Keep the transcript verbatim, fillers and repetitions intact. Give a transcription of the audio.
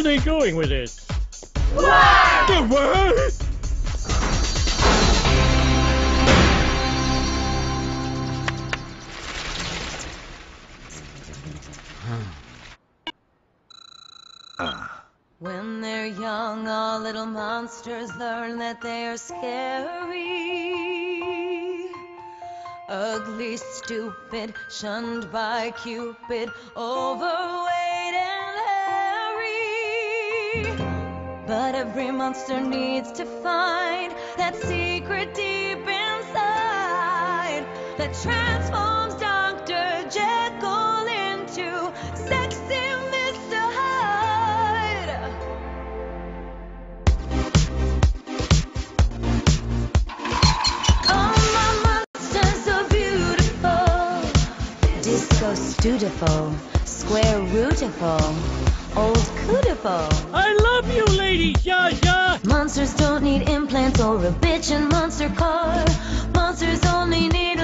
they going with this? What? The what? When they're young, all little monsters learn that they are scary. Ugly, stupid, shunned by Cupid, overweight and hairy. But every monster needs to find that secret deep inside that transforms Doctor Jekyll into sexy Mister Hyde. Oh, my monsters are beautiful, disco stutiful, square rootiful, old cootiful. I love you, Lady Jaja! Monsters don't need implants or a bitchin' monster car. Monsters only need